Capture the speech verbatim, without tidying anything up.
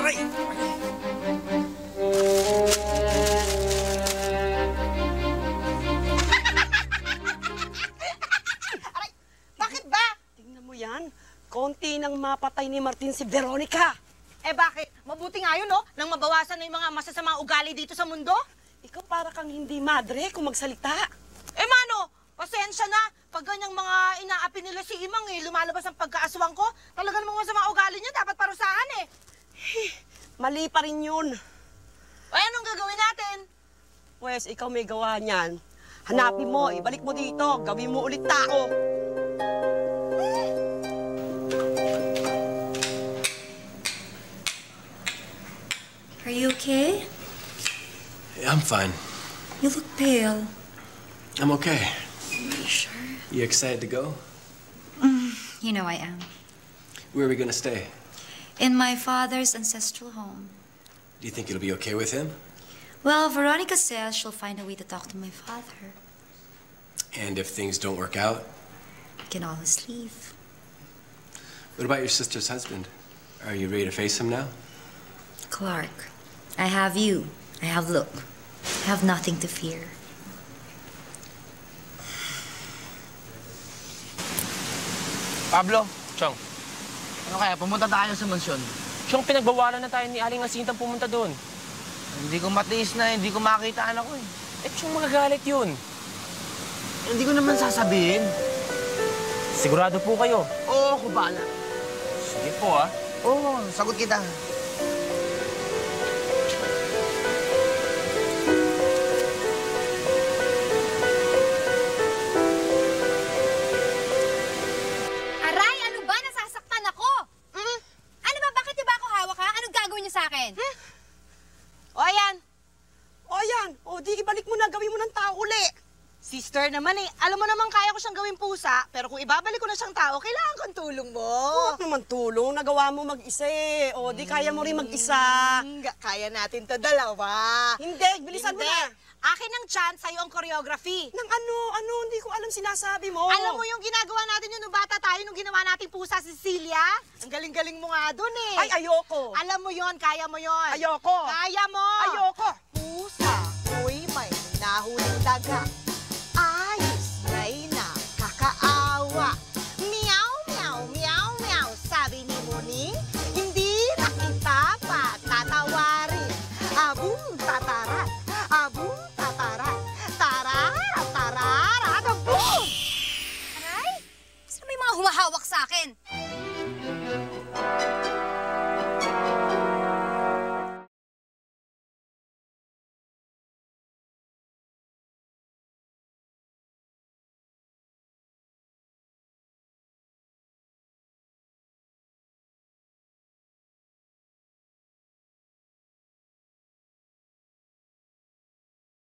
Aray! Aray! Bakit ba? Tingnan mo yan. Konti nang mapatay ni Martin si Veronica. Eh bakit? Mabuti nga yun, no? Nang mabawasan na yung mga masasamang ugali dito sa mundo. Ikaw para kang hindi madre kung magsalita. Eh mano, pasensya na. Pag ganyang mga inaapi nila si Imang, eh, lumalabas ang pagkaaswang ko. Talaga namang masama ugali niya, dapat parusahan eh. Mali pa rin yun. O anong gagawin natin? Pwes, ikaw may gawa niyan. Hanapin mo, ibalik mo dito, gawin mo ulit tao. Are you okay? Yeah, I'm fine. You look pale. I'm okay. Are you sure? You excited to go? Mm, you know I am. Where are we gonna stay? In my father's ancestral home. Do you think it'll be okay with him? Well, Veronica says she'll find a way to talk to my father. And if things don't work out? I can always leave. What about your sister's husband? Are you ready to face him now? Clark, I have you. I have Luke. I have nothing to fear. Pablo, Chong, ano kaya? Pumunta tayo sa mansyon. Chong, pinagbawalan na tayo ni Aling Asintang pumunta doon. Hindi ko matiis na, hindi ko makita anak ko eh. Eh, Chong, magagalit yun. Hindi ko naman sasabihin. Sigurado po kayo. Oo, ako bahala. Sige po, ah. Oo, sagot kita. Aray, ano ba? Nasasaktan ako! Mm? Ano ba? Bakit di ba ako hawak, ha? Anong gagawin niyo sa akin? Hmm? O ayan, O yan, o di ibalik mo na, gawin mo ng tao uli. sister naman eh. Alam mo naman kaya ko siyang gawing pusa, pero kung ibabalik ko na siyang tao, kailangan kong tulong mo. Huwag naman tulong, nagawa mo mag-isa eh. O di kaya mo rin mag-isa. Hmm, kaya natin to dalawa. Hindi, bilisan mo Hindi. na. Akin ang chance, sa'yo ang choreography. Nang ano, ano, hindi ko alam sinasabi mo. Alam mo yung ginagawa natin yun nung bata tayo, nung ginawa nating pusa si Cecilia? Ang galing-galing mo nga dun eh. Ay, ayoko. Alam mo yon, kaya mo yon. Ayoko. Kaya mo. Ayoko. Pusa, uy, may nahuling daga. Ayos, Reyna, kakaawa. Meow, meow, meow, meow. Sabi ni Muning, hindi na kita pa tatawarin. Abum, tatarat, abum, tatarat. Tararat, tararat, abum! Aray? Sino may mga humahawak sa akin?